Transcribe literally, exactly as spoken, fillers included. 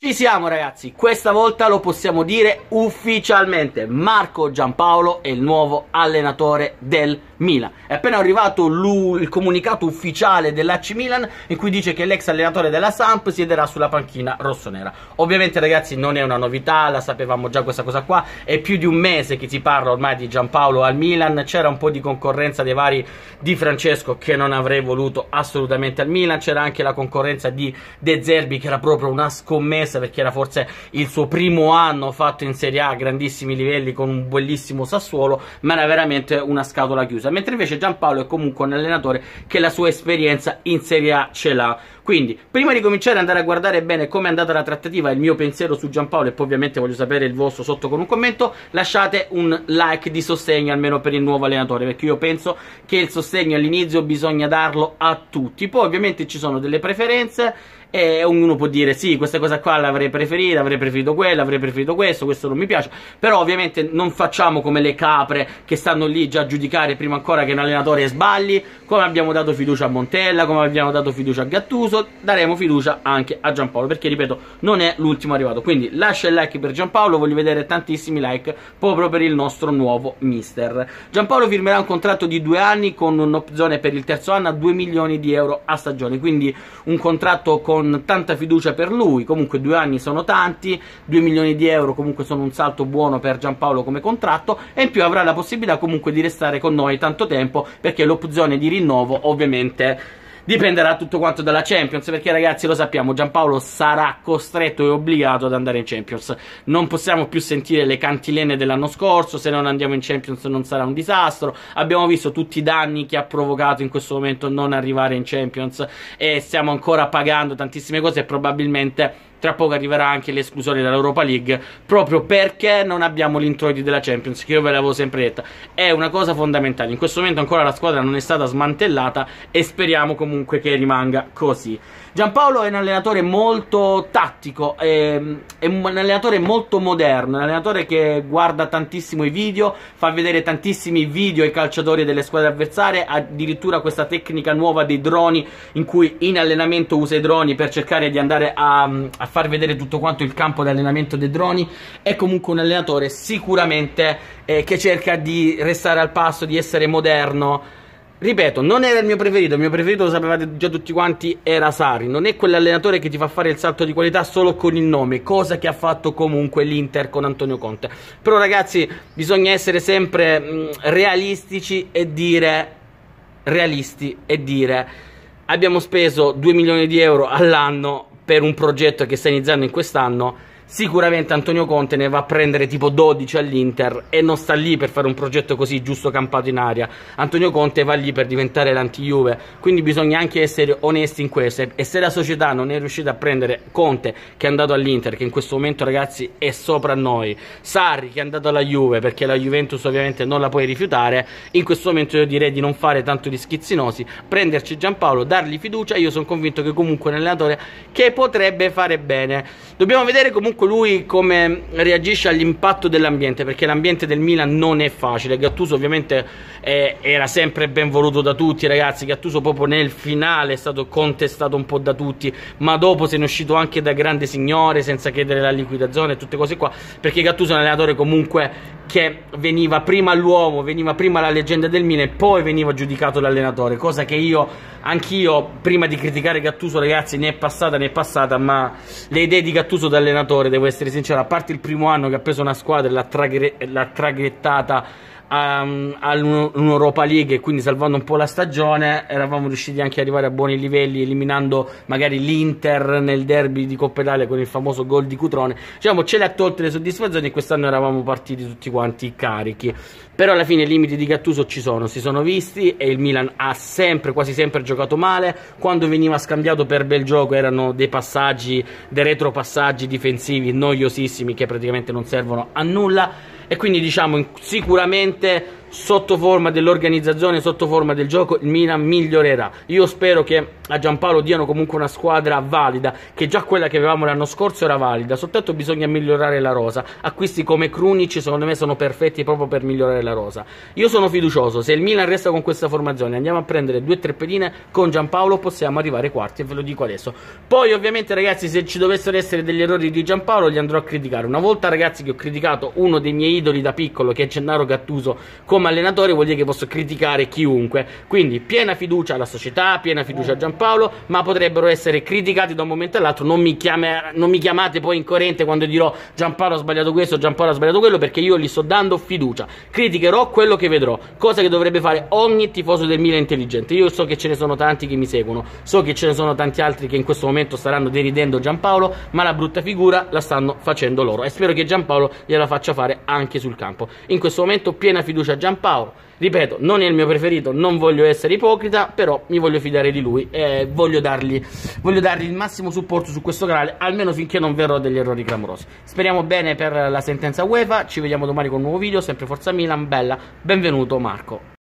Ci siamo ragazzi, questa volta lo possiamo dire ufficialmente, Marco Giampaolo è il nuovo allenatore del Milan. È appena arrivato il comunicato ufficiale dell'A C Milan in cui dice che l'ex allenatore della Samp siederà sulla panchina rossonera. Ovviamente ragazzi non è una novità, la sapevamo già questa cosa qua, è più di un mese che si parla ormai di Giampaolo al Milan. C'era un po' di concorrenza dei vari Di Francesco che non avrei voluto assolutamente al Milan, c'era anche la concorrenza di De Zerbi che era proprio una scommessa perché era forse il suo primo anno fatto in Serie A a grandissimi livelli con un bellissimo Sassuolo, ma era veramente una scatola chiusa, mentre invece Giampaolo è comunque un allenatore che la sua esperienza in Serie A ce l'ha. Quindi prima di cominciare ad andare a guardare bene come è andata la trattativa e il mio pensiero su Giampaolo, e poi ovviamente voglio sapere il vostro sotto con un commento, lasciate un like di sostegno almeno per il nuovo allenatore, perché io penso che il sostegno all'inizio bisogna darlo a tutti. Poi ovviamente ci sono delle preferenze e ognuno può dire sì, questa cosa qua l'avrei preferita, avrei preferito quella, avrei preferito questo, questo non mi piace, però ovviamente non facciamo come le capre che stanno lì già a giudicare prima ancora che un allenatore sbagli. Come abbiamo dato fiducia a Montella, come abbiamo dato fiducia a Gattuso, daremo fiducia anche a Giampaolo, perché ripeto non è l'ultimo arrivato. Quindi lascia il like per Giampaolo, voglio vedere tantissimi like proprio per il nostro nuovo mister. Giampaolo firmerà un contratto di due anni con un'opzione per il terzo anno a due milioni di euro a stagione, quindi un contratto con con tanta fiducia per lui. Comunque due anni sono tanti, due milioni di euro comunque sono un salto buono per Giampaolo come contratto, e in più avrà la possibilità comunque di restare con noi tanto tempo, perché l'opzione di rinnovo ovviamente dipenderà tutto quanto dalla Champions, perché ragazzi lo sappiamo, Giampaolo sarà costretto e obbligato ad andare in Champions. Non possiamo più sentire le cantilene dell'anno scorso, se non andiamo in Champions non sarà un disastro. Abbiamo visto tutti i danni che ha provocato in questo momento non arrivare in Champions e stiamo ancora pagando tantissime cose, e probabilmente tra poco arriverà anche l'esclusione dall'Europa League, proprio perché non abbiamo l'introiti della Champions, che io ve l'avevo sempre detta. È una cosa fondamentale. In questo momento ancora la squadra non è stata smantellata e speriamo comunque che rimanga così. Giampaolo è un allenatore molto tattico, è, è un allenatore molto moderno, è un allenatore che guarda tantissimo i video, fa vedere tantissimi video ai calciatori delle squadre avversarie, addirittura questa tecnica nuova dei droni, in cui in allenamento usa i droni per cercare di andare a, a far vedere tutto quanto il campo di allenamento dei droni. È comunque un allenatore sicuramente eh, che cerca di restare al passo, di essere moderno. Ripeto, non era il mio preferito, il mio preferito lo sapevate già tutti quanti, era Sarri. Non è quell'allenatore che ti fa fare il salto di qualità solo con il nome, cosa che ha fatto comunque l'Inter con Antonio Conte. Però ragazzi, bisogna essere sempre mh, realistici e dire, realisti e dire, abbiamo speso due milioni di euro all'anno per un progetto che sta iniziando in quest'anno. Sicuramente Antonio Conte ne va a prendere tipo dodici all'Inter e non sta lì per fare un progetto così giusto campato in aria. Antonio Conte va lì per diventare l'anti-Juve, quindi bisogna anche essere onesti in questo. E se la società non è riuscita a prendere Conte, che è andato all'Inter, che in questo momento ragazzi è sopra noi, Sarri che è andato alla Juve, perché la Juventus ovviamente non la puoi rifiutare, in questo momento io direi di non fare tanto di schizzinosi, prenderci Giampaolo, dargli fiducia. Io sono convinto che comunque è un allenatore che potrebbe fare bene. Dobbiamo vedere comunque lui come reagisce all'impatto dell'ambiente, perché l'ambiente del Milan non è facile. Gattuso ovviamente eh, era sempre ben voluto da tutti ragazzi. Gattuso proprio nel finale è stato contestato un po' da tutti, ma dopo se ne è uscito anche da grande signore senza chiedere la liquidazione e tutte cose qua, perché Gattuso è un allenatore comunque che veniva prima l'uomo, veniva prima la leggenda del Milan e poi veniva giudicato l'allenatore, cosa che io, anch'io prima di criticare Gattuso ragazzi, ne è passata, ne è passata, ma le idee di Gattuso da allenatore, devo essere sincero, a parte il primo anno che ha preso una squadra e l'ha traghettata Um, all'Europa League e quindi salvando un po' la stagione, eravamo riusciti anche ad arrivare a buoni livelli, eliminando magari l'Inter nel derby di Coppa Italia con il famoso gol di Cutrone. Diciamo ce le ha tolte le soddisfazioni e quest'anno eravamo partiti tutti quanti carichi. Però alla fine i limiti di Gattuso ci sono, si sono visti, e il Milan ha sempre, quasi sempre giocato male. Quando veniva scambiato per bel gioco erano dei passaggi, dei retropassaggi difensivi noiosissimi che praticamente non servono a nulla. E quindi diciamo sicuramente sotto forma dell'organizzazione, sotto forma del gioco, il Milan migliorerà. Io spero che a Giampaolo diano comunque una squadra valida, che già quella che avevamo l'anno scorso era valida, soltanto bisogna migliorare la rosa. Acquisti come Krunic secondo me sono perfetti proprio per migliorare la rosa. Io sono fiducioso, se il Milan resta con questa formazione, andiamo a prendere due o tre pedine con Giampaolo, possiamo arrivare ai quarti, e ve lo dico adesso. Poi ovviamente ragazzi, se ci dovessero essere degli errori di Giampaolo li andrò a criticare. Una volta ragazzi che ho criticato uno dei miei idoli da piccolo, che è Gennaro Gattuso, come allenatore, vuol dire che posso criticare chiunque. Quindi piena fiducia alla società, piena fiducia a Giampaolo, ma potrebbero essere criticati da un momento all'altro. Non mi, chiama, non mi chiamate poi incoerente quando dirò Giampaolo ha sbagliato questo, Giampaolo ha sbagliato quello, perché io gli sto dando fiducia. Criticherò quello che vedrò, cosa che dovrebbe fare ogni tifoso del Milan intelligente. Io so che ce ne sono tanti che mi seguono, so che ce ne sono tanti altri che in questo momento staranno deridendo Giampaolo, ma la brutta figura la stanno facendo loro, e spero che Giampaolo gliela faccia fare anche sul campo. In questo momento piena fiducia a Giampaolo, ripeto, non è il mio preferito, non voglio essere ipocrita, però mi voglio fidare di lui e voglio dargli, voglio dargli il massimo supporto su questo canale, almeno finché non verrò degli errori clamorosi. Speriamo bene per la sentenza UEFA, ci vediamo domani con un nuovo video, sempre Forza Milan, bella, benvenuto Marco.